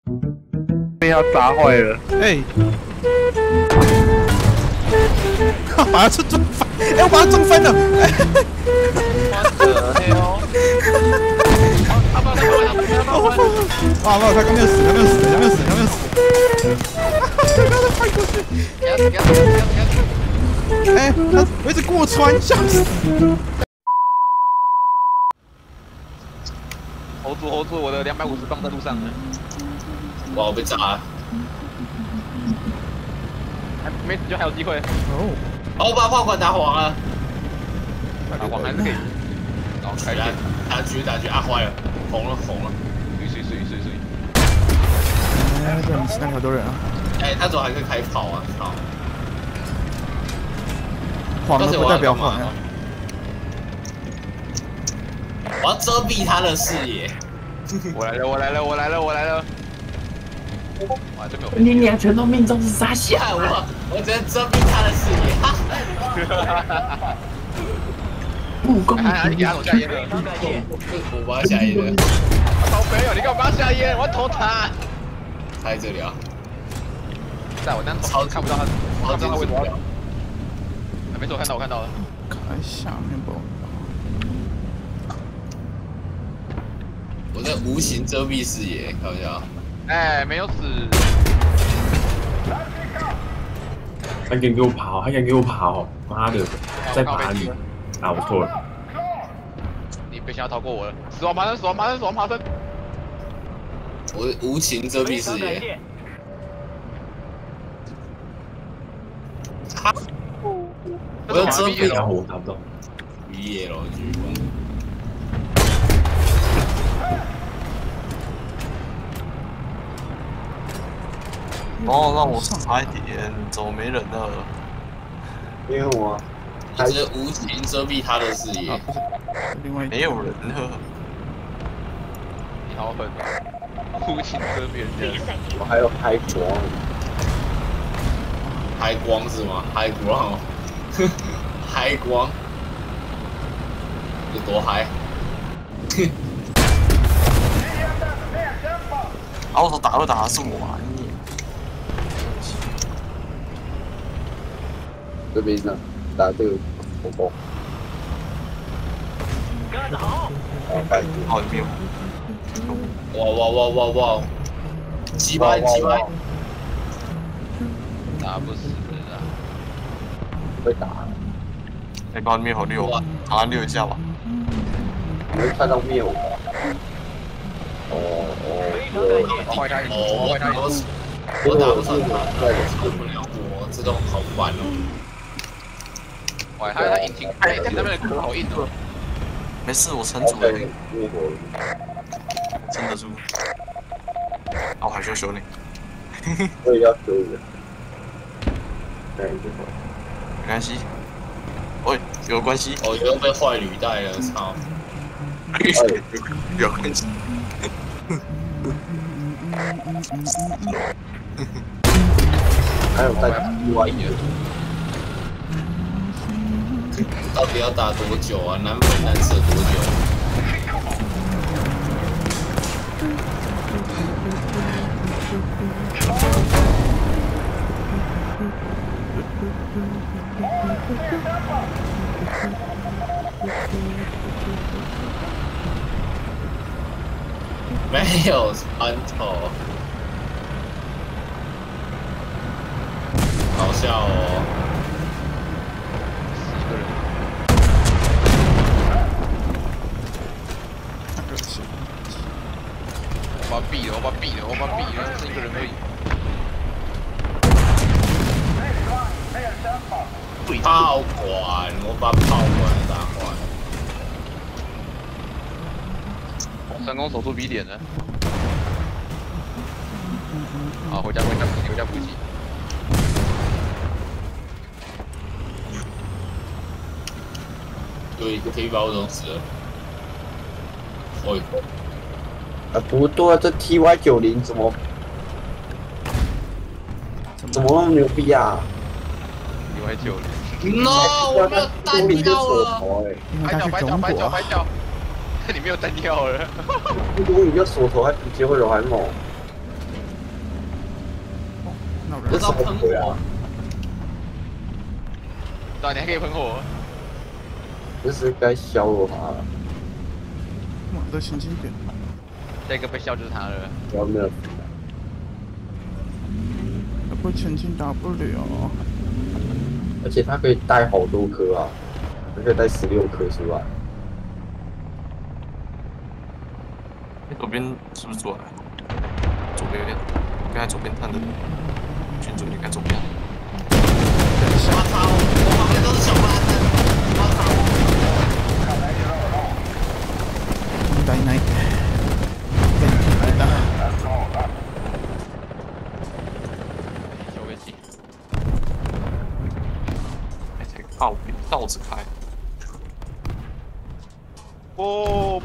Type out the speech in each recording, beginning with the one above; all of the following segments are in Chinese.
被他砸坏了。 哎，把他撞翻！哎，我把他撞翻了！哇，他刚没有死，他没有死，他没有死，他没有死！刚刚翻过去！哎，我一直过穿，笑死！ hold 住，我的250磅在路上呢。 哇，我被炸了！ 没死就还有机会。 哦， 我把炮管打黄了。 打黄还是可以。然后开线。打狙啊，坏了，红了。水。 哎，对，你那里好多人啊！ 哎，他怎么还可以开炮啊？操！ 黄的不代表黄啊。 我要遮蔽他的视野。 我来了！哇，这没有。 你俩全都命中是傻笑我只能遮蔽他的视野。不公平！ 你给他下烟了。 我把他下烟了。 好没有，你干嘛下烟？我要投他。 他在这里啊。 在我那头看不到他，看不到他为什么？没错，我看到了。 看下面不？ 我在无形遮蔽视野，看一下。 哎，没有死。 他敢给我跑！妈的，再爬你！啊，我错了。 你别想要逃过我了！死亡爬升！ 我无情遮蔽视野。我要遮蔽然后我打不到。 渔业了，鞠躬。 哦，让我差一点，怎么没人了？ 因为我一直无情遮蔽他的视野。 另外没有人了。 你好狠啊！无情遮蔽人家。 我还有开光。 开光是吗？开光，开光，有多嗨？ 啊！我说打的是我啊！你这边呢，打这个火攻。 哦，没有。 哇！击败！ 打不死啊！ 被打。 哎，把灭火6，打6一下吧。 没看到灭火。 坏他！ 我打不上他，受不了我，这种好烦哦。 哇，他引擎那边的壳好硬哦。 没事，我撑住了，撑得住。啊，我还需要修呢。 我也要修一个。对， 没关系。喂，有关系。 我又被坏履带了，操！ 有关系。 还有在意外的。 到底要打多久啊？难分难舍多久？没有穿透，好笑哦。 我把毙了，剩1个人而已。 炮管，我把炮管打坏。 成功守住 B 点了。好，回家补给。 对，可以把我弄死了。 不对啊，这 TY90怎么那么牛逼啊 ？No， 我没有弹药了。 白脚，你没有弹药了。 如果你就锁头还比结尾还猛。 不知道喷火啊？ 对啊，你还可以喷火。 不是该削我吗？ 妈的，神经病！ 这个被笑就是他了。 我没有。 不前进打不了。 而且它可以带好多颗啊，它可以带16颗出来。 左边是不是出来？左边有点，刚才左边探的群主，你看左边。 我操！我旁边都是小巴的，我操！ 奶奶，被来的。 小飞机。 哎，这个倒着开。 不！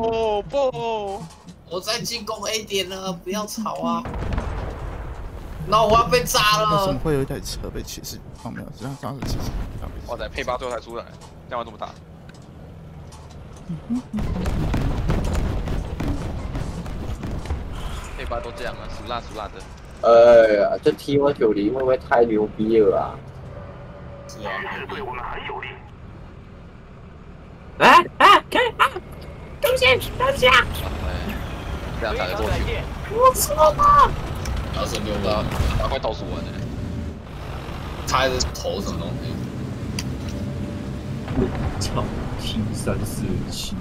我在进攻 A 点了，不要吵啊！那我要被炸为什么了！ 会有一台车被骑士？哦，没有，这样是骑士。 哇塞，配8最后才出来，这样这么大。配8都这样啊，俗辣的。 哎呀，这 T190会不会太牛逼了啊？ 是啊，对我们很有利。 可以啊！对不起， 这样才能过去。 我错了。 然后是6个， 快倒数完了。 他是投什么东西？ 我操！T347，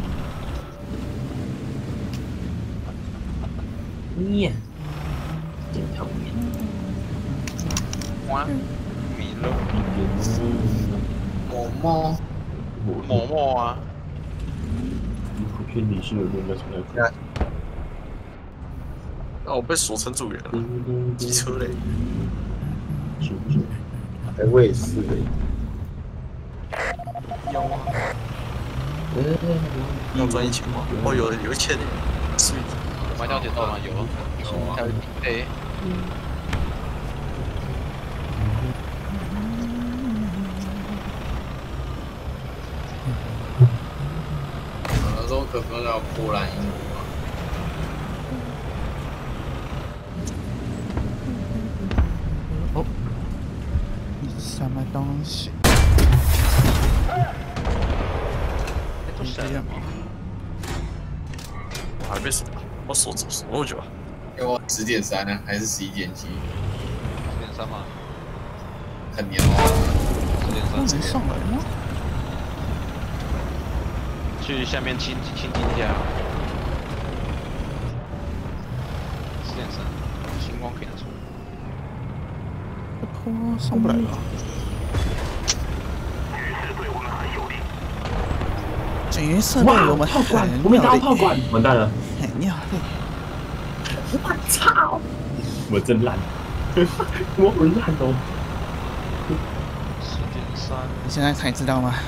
面，点条面， 哇，米了，某啊！ 普遍理性的人该出来。 那我被锁成组员了，机车嘞。 哎，我也是哎。 有啊。 要赚1000吗？哦，有1000嘞，是。 麻将节奏吗？有。还有对。 有时候可能要波兰英语嘛。 哦，什么东西？ 都是这样吗？ 我还被锁，我锁多久啊？ 给我10.3呢，还是11.7？10.3 吗？ 很黏哦。 不能上来吗？ 去下面清一下。10.3，星光可以出。 上不来了。橘色对我们很有利。 我没打到炮管，完蛋了！ 很有利。 我操！我真烂，我好烂哦。 10.3， 你现在才知道吗？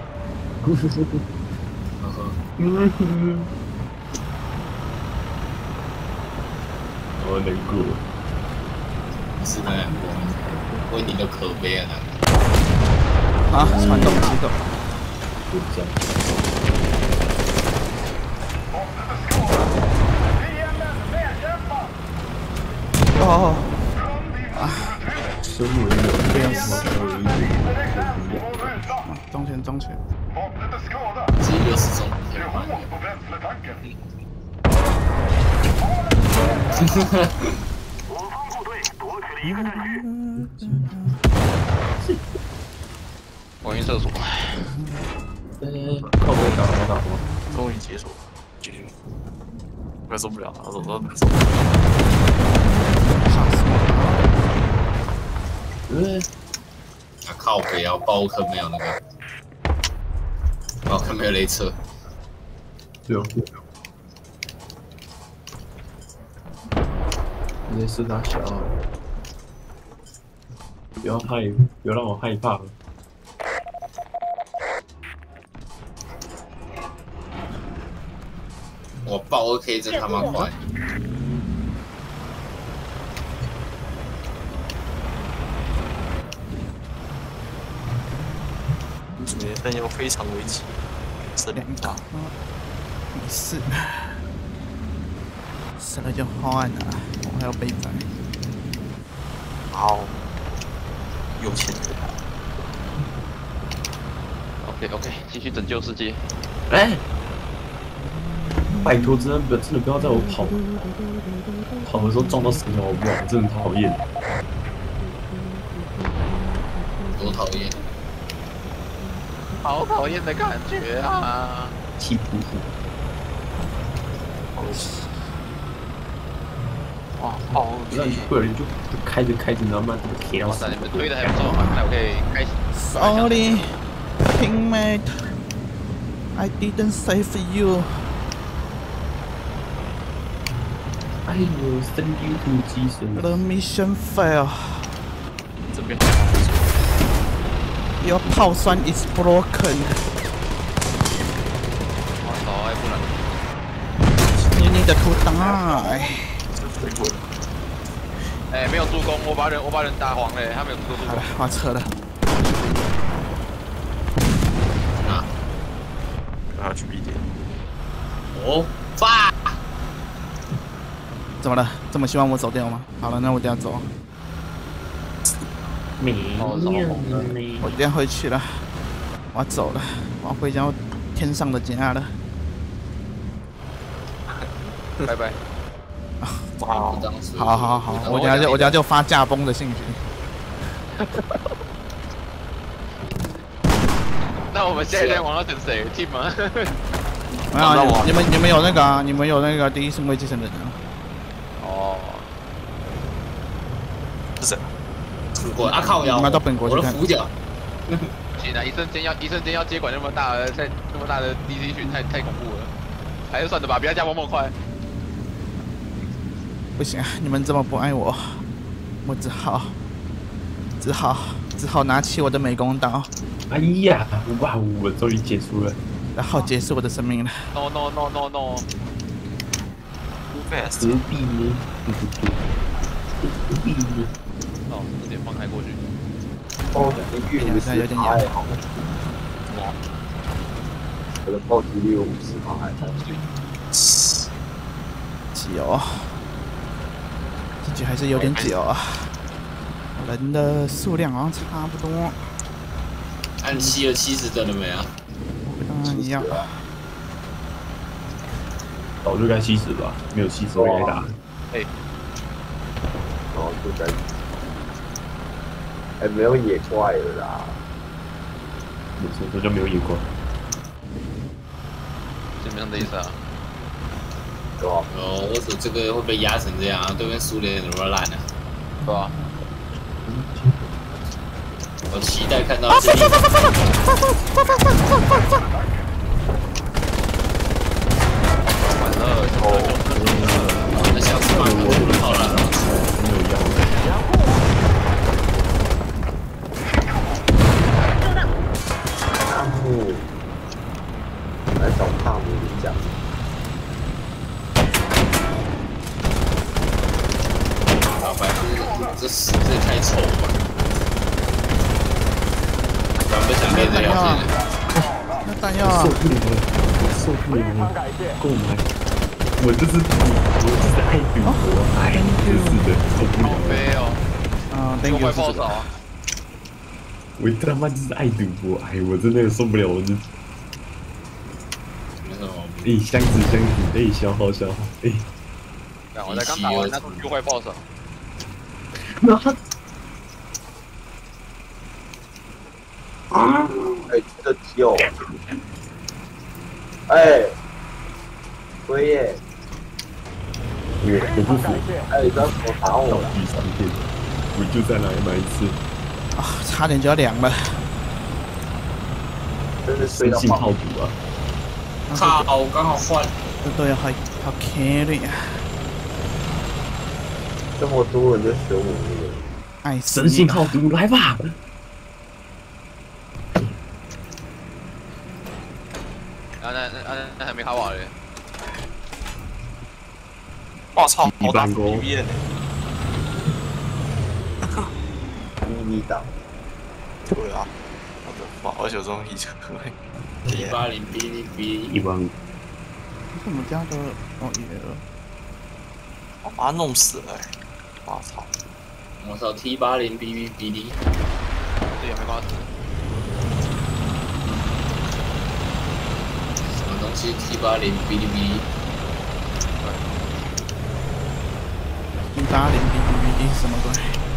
我难过。 是那样过，为你的可悲啊！ 啊，传动机构。 就这样。 哦。啊！ 生为人， 不要死！中前。 只有60中前吧。 我晕厕所。 靠背打吗？ 终于结束了，继续。快受不了了，受不了。 他靠北啊，爆坑没有那个，爆坑没有雷车。 对哦。你是大小，不要让我害怕了。 我爆 OK 真他妈快！ 主角担忧非常危急，这2大。 没事，死了就换了，我还要背载。 好，有钱人。 OK， 继续拯救世界。 哎，拜托，真的不要在我跑的时候撞到石头，不然真的讨厌。 多讨厌！ 好讨厌的感觉啊！ 气噗噗。 哇，好那会有人就开着，然后慢慢的贴到死。 哇塞，你们推的还不错，那我可以开始。 Sorry, teammate, I didn't save you. I will send you to Jesus. The mission failed. 这边 Your 炮栓 is broken. 我操，还不能。 You need to die. 水鬼。 哎，没有助攻，我把人打黄了，他没有助攻。 好了，我撤了。 然后去 B 点。 哦，发！ 怎么了？这么希望我走掉吗？好了，那我等下走。 没有呢。 我等下回去了，我要走了，我要回家天上的家了。 拜拜。 哇， 好，我等下就发驾崩的信息。 那我们现在往到等谁 ？Team 吗？ 没有，你们有那个啊？你们有那个第一顺位继承人啊？ 哦。 是谁？ 我靠腰！ 你们到本国去我的看。 俯角。 行啊，一瞬间要接管那么大的DC 群，太恐怖了。还是算了吧，不要加那么快。 不行啊，你们这么不爱我，我只好拿起我的美工刀。 哎呀，哇，我终于结束了。 然后结束我的生命了。 No。 何必呢？何必呢？ 哦，这点放开过去。 哦，你150 有点还好。我的炮击率有50%还好。 久，这局还是有点久啊。人的数量好像差不多。 按70帧了没啊？ 当然一样。 早就该70吧，没有70我该打。 哎， 然后就该，没有野怪了啦。 这就没有野怪。 什么样的意思啊？ 对吧？ 哦，我说这个会被压成这样啊，对面苏联怎么烂呢？ 对吧？ 我期待看到这里。 完了， 那下次慢慢好了。 大木，来找大木讲。 反正这死这太丑了吧！不想练这条线。 那弹药啊！ 受不了了，购买。我就是爱赌博，真是的，受不了了。 没有。 啊，thank you。 爆少。 我他妈就是爱赌博，哎，我真的受不了，我就。箱子，消耗，哎。 我才刚打完，那就会爆手。 那他。 这个酒。辉耶。 我不服。 不要说打我了。 第3天，我就再来一次。 啊，差点就要凉了。 真是衰到信号赌啊！ 靠，我刚好换。 对啊，好 carry 啊！ 这么多人就选我这个。 爱神信号赌，来吧！ 那还没卡瓦嘞。 我操，好大里面迷你档。 对啊，我小时候以前会。 180哔哩 15000。 我们家的哦也， 我把他弄死了，我操！ 我操 T80 BD， 这也没关系。 什么东西 T80 BD？ 180 BBBD 是什么鬼？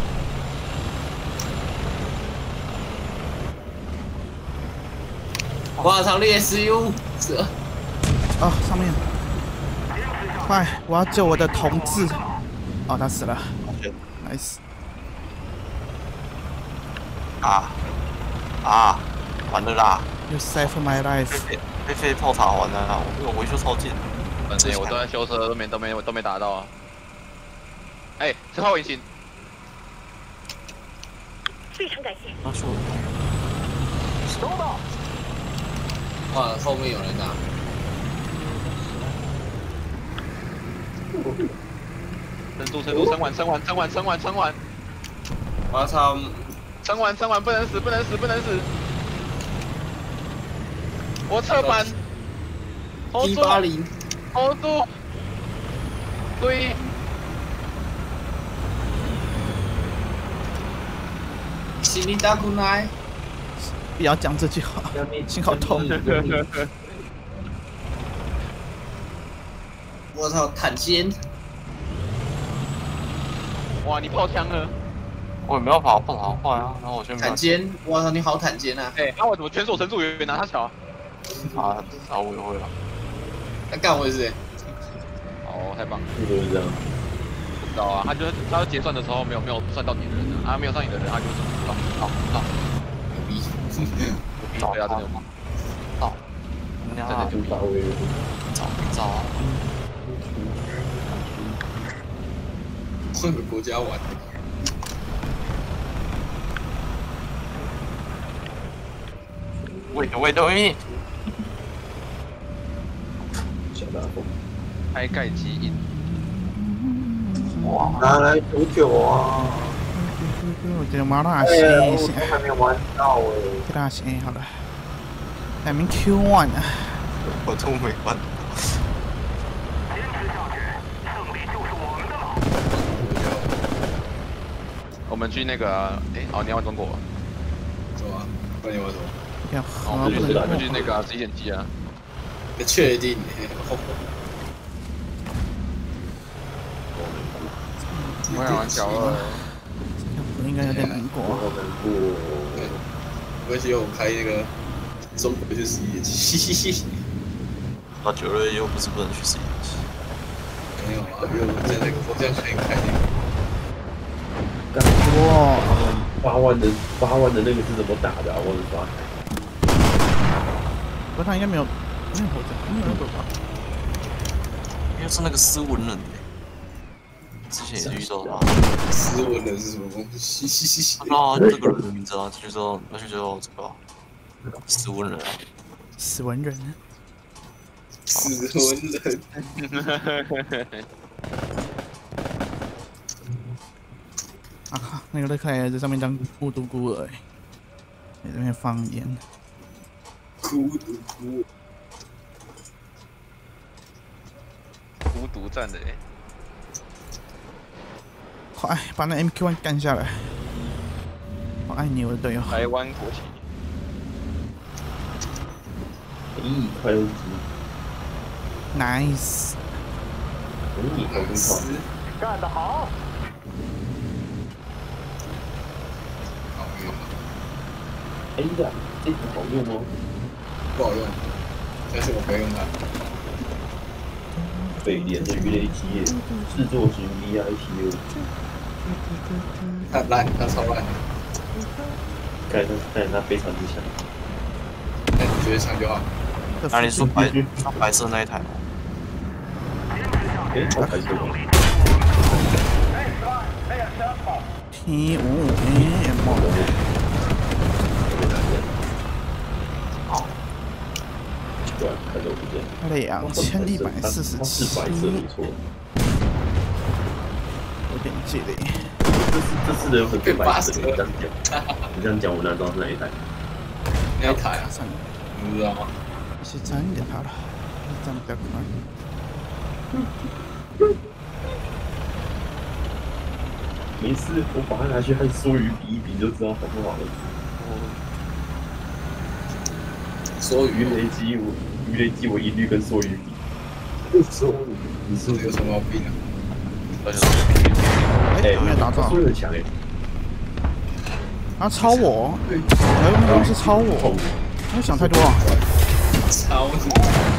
我操，烈 SU 是。 哦，上面，快！我要救我的同志。哦，他死了。nice。 完了啦 You saved my life。 被飞炮塔完了啦！我维修超近。 我都在修车，都没打到啊。哎，这炮引擎。 非常感谢。 他说。 收到。 哇，后面有人打。 撑完。 我操！ 撑完，不能死！我侧板。 T80。 hold 住。对。 心里打过来。 不要讲这句话，心好痛。 我操，坦肩！ 哇，你炮枪了！ 我也没办法，炮塔坏啊，然后我先坦肩！我操，你好坦肩啊！ 哎，那我怎么全手神助员拿他桥？ 我也会了。 那干我也是。 哦，太棒了！ 就是这样。 不知道啊，他结算的时候没有算到你的人啊，没有上你的人，他就到。 牛逼！ 对啊，真的。 到。 真的就到位了。 早啊！ 换个国家玩。 Wait a minute。 小大风。 开盖基因。 哇！拿来多久啊？ 我觉得麻辣我鲜， 还没玩到哎。 给大家鲜好了。还没 Q1 啊！ 我都没玩。 我们去那个，你要玩中国？ 走啊！不然你玩什么？ 要我们去那个极简机啊。 确定？ 我想玩小二。 我应该有点难过。 我希望我开那个中国去11期。 到9月又不是不能去11期。 没有啊，因为我这样可以开那个。 哇 ！8万的那个是怎么打的啊？我的妈！ 不过他应该没有活着，没有活着吧？ 因为是那个斯文人之前也是遇到他。 斯文人是什么东西？ 啊，这个人的名字啊，就叫这个斯文人啊。 死文人。 斯文人。 啊，那个乐克在上面当孤独孤儿，在那边放烟。 孤独孤。 孤独战的快把那 MQ1 干下来！我爱你，我的队友。 台湾国旗。 快乐鸡。 Nice。 好不干得好！ 哎呀，这个好用吗？ 不好用，但是我可以用它。 北联的鱼雷机制作型 VIPU。 它烂，它超烂。 看它非常之强。 那你觉得强就好。 那你说白色那一台吗？ 好白色。 T55M。 对，看着我不见。 2147， 是白色没错。 有点距离。 这次的有很多白色，你这样讲，我哪知道是哪一台？ 哪一台啊？你不知道吗？ 是真一点好了，这样比较快。 没事，我把它拿去和梭鱼比一比就知道好不好了。 所以鱼雷机我一律跟梭鱼比。梭鱼，你是不是有什么毛病啊？ 哎，没有打中。 梭鱼很强哎。 啊，超我！还有那东西超我，没想太多啊。 超你！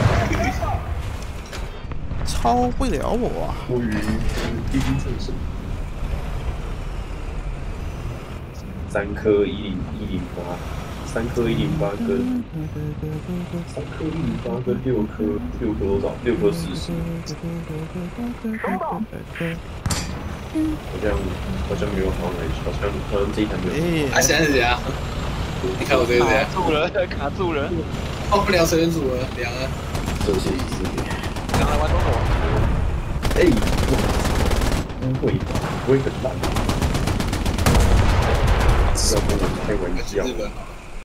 超不了我啊！ 梭鱼第一正神。3颗108，3颗108跟3颗108跟6颗多少？6颗40。好像没有好哪一好像这一台没有。 啊，现在是怎样？你看我这个怎样？ 卡住了， 放不了水源组了，凉了。 这些是拿来玩中国。 哎，不会很烂。要跟我开玩笑。 日本好了。